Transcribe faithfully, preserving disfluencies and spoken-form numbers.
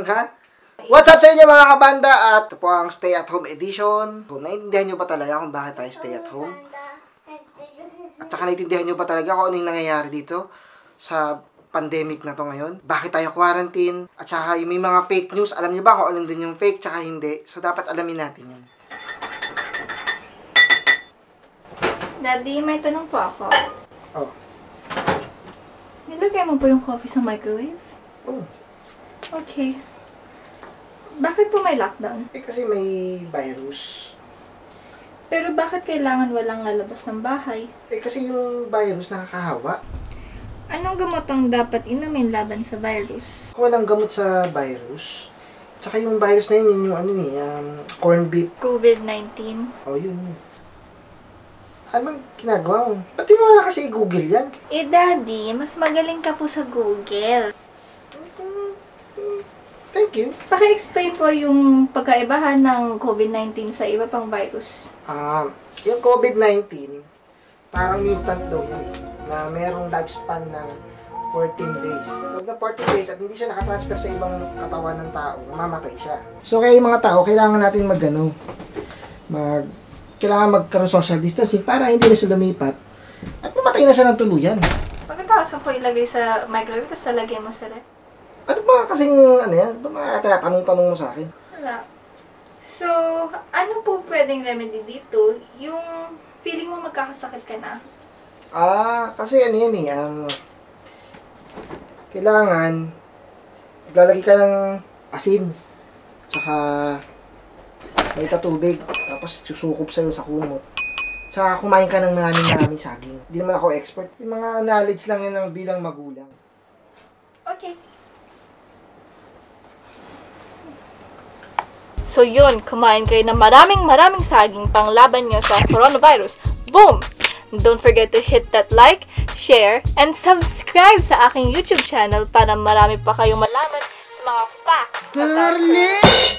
ha? What's up sa inyo mga kabanda? At ito po ang Stay at Home Edition. So, naiintindihan nyo ba talaga kung bakit tayo stay at home? At saka naiintindihan nyo ba talaga kung ano yung nangyayari dito sa pandemic na to ngayon? Bakit tayo quarantine? At saka yung may mga fake news, alam nyo ba kung alin din yung fake tsaka hindi? So, dapat alamin natin yun. Daddy, may tanong po ako. Oh. Nilagay mo ba yung coffee sa microwave? Oh. Okay. Bakit po may lockdown? Eh kasi may virus. Pero bakit kailangan walang lalabas ng bahay? Eh kasi yung virus nakakahawa. Anong gamot ang dapat inumin laban sa virus? Walang gamot sa virus. Tsaka yung virus na yun, yun yung ano eh, um, corn beef. COVID nineteen. Oh, yun. Ano bang ginagawa mo? Ba't di mo wala kasi i-google yan? Eh, Daddy, mas magaling ka po sa Google. Thank you. Paki-explain po yung pagkaibahan ng COVID nineteen sa iba pang virus. Ah, yung COVID nineteen, parang mutant daw yun eh, na merong lifespan na fourteen days. Pag na fourteen days at hindi siya nakatransfer sa ibang katawan ng tao, mamamatay siya. So kaya yung mga tao, kailangan natin mag ano, mag, kailangan magkaroon social distancing para hindi na siya lumipat at mamatay na siya ng tuluyan. Pagkatapos ko ilagay sa microwave, tapos lalagay mo sa ref. Ano ba kasing, ano yan? Ano ba mga tinatanong-tanong mo sa akin? Wala. So, ano po pwedeng remedy dito? Yung feeling mo magkakasakit ka na? Ah, kasi ano yan eh, um, kailangan, maglalagay ka ng asin, tsaka may tatubig, tapos susukob sa'yo sa kumot. Tsaka kumain ka ng maraming-maraming saging. Hindi naman ako expert. Yung mga knowledge lang yan ng bilang magulang. Okay. So yun, kumain kayo ng maraming maraming saging pang laban nyo sa coronavirus. Boom! Don't forget to hit that like, share, and subscribe sa aking YouTube channel para marami pa kayong malaman mga facts. Darling!